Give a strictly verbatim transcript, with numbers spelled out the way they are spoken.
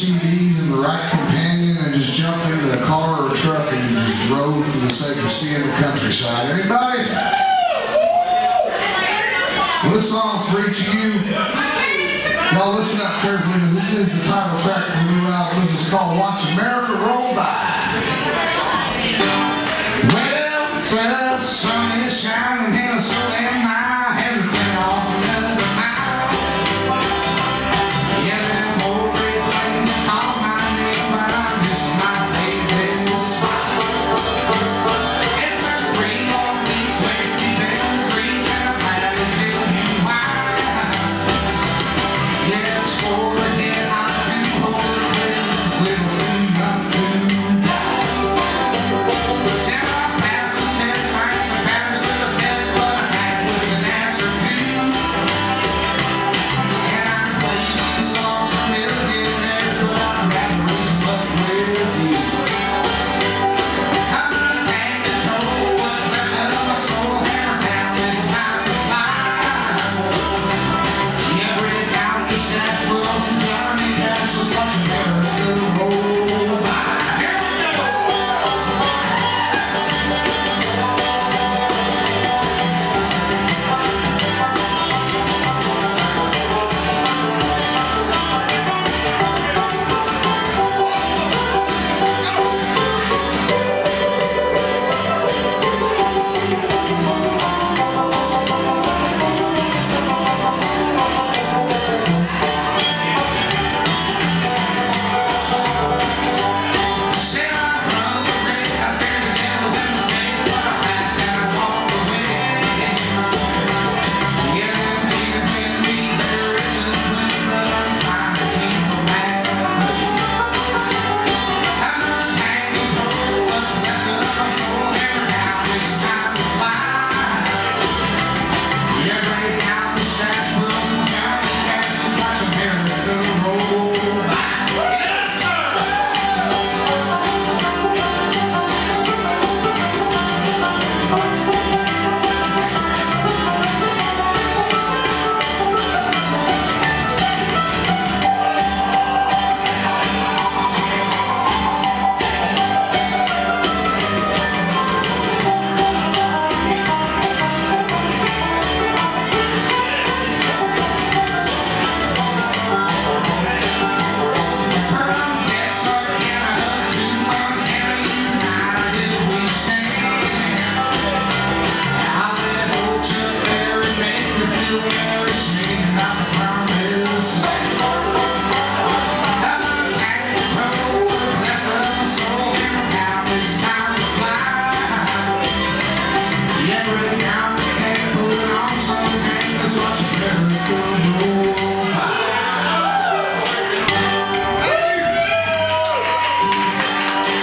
C Ds and the right companion and just jumped into a car or a truck and just drove for the sake of seeing the countryside? Anybody? Well, this song's for each of you. Y'all listen up carefully because this is the title track for the new album. This is called Watch America Roll By. Well, the sun is shining and so damn